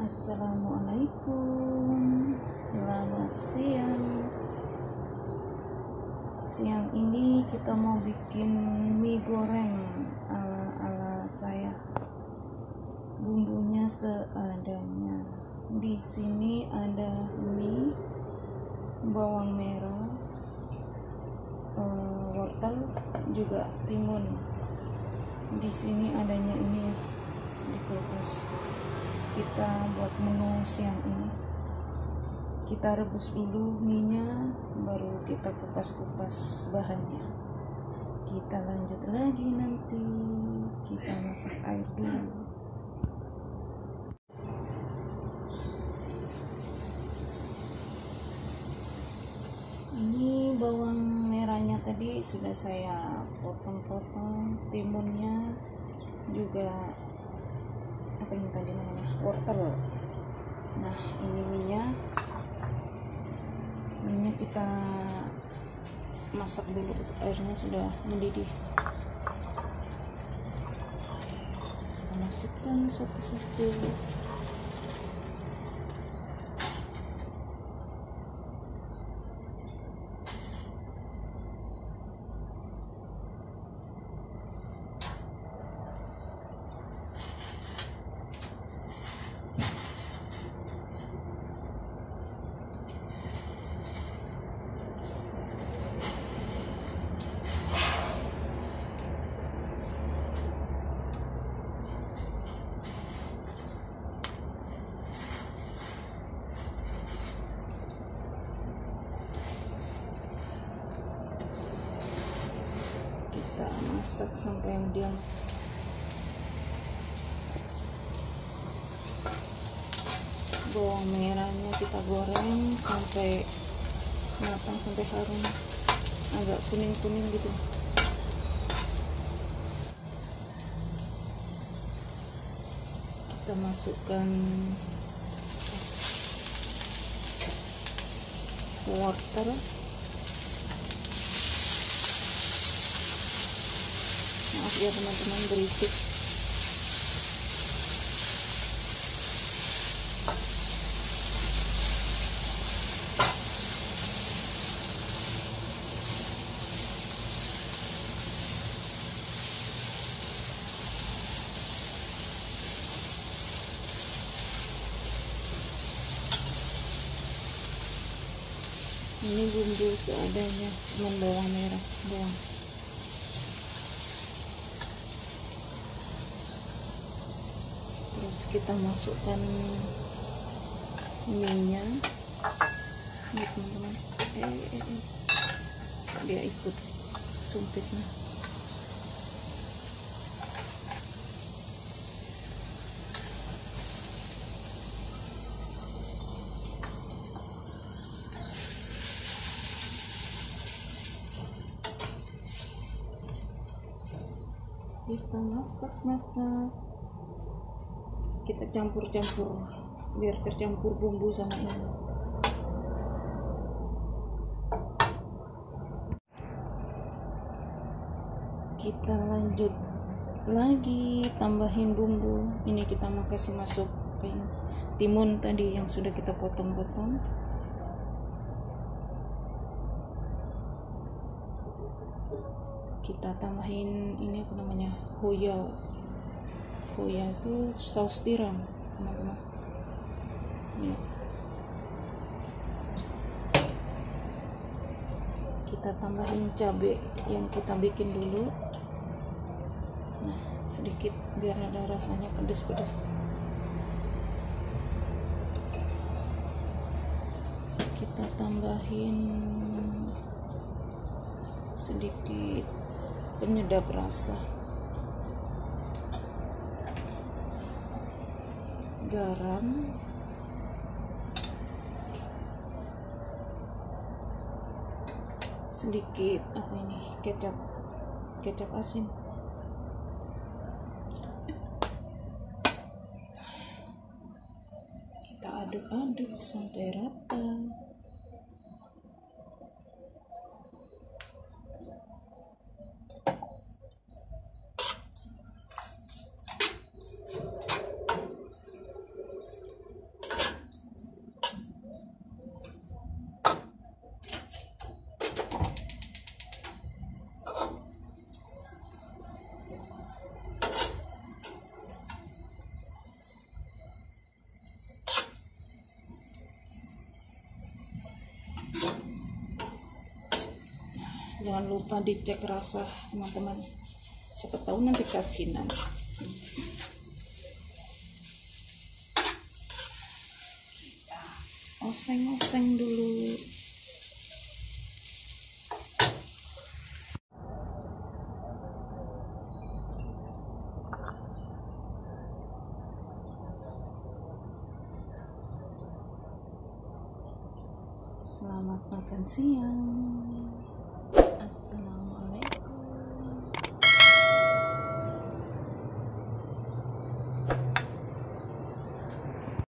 Assalamualaikum, selamat siang. Siang ini kita mau bikin mie goreng ala saya. Bumbunya seadanya. Di sini ada mie, bawang merah, wortel, juga timun. Di sini adanya ini ya, di kulkas. Kita buat menu siang ini. Kita rebus dulu minyak, baru kita kupas-kupas bahannya. Kita lanjut lagi nanti. Kita masak air dulu. Ini bawang merahnya tadi sudah saya potong-potong, timunnya juga apa ini tadi namanya, wortel. Nah, ini minyak kita masak dulu, airnya sudah mendidih. Kita masukkan satu-satu. Kita masak sampai medium. Bawang merahnya kita goreng sampai matang, sampai harum, agak kuning-kuning gitu. Kita masukkan wortel. Maaf ya teman-teman, berisik. Ini bumbu seadanya, cuma bawang merah doang. Terus kita masukkan minyak. Ini teman-teman, dia ikut sumpitnya. Kita masak, kita campur-campur biar tercampur bumbu sama ini. Kita lanjut lagi, tambahin bumbu. Ini kita mau kasih masuk timun tadi yang sudah kita potong-potong. Kita tambahin ini apa namanya, hoya itu saus tiram teman-teman ya. Kita tambahin cabai yang kita bikin dulu, nah sedikit biar ada rasanya pedas-pedas. Kita tambahin sedikit penyedap rasa, garam, sedikit apa ini, kecap asin. Kita aduk-aduk sampai rata. Jangan lupa dicek rasa teman-teman, siapa tahu nanti kasinan. Kita oseng-oseng dulu. Selamat makan siang. Assalamualaikum.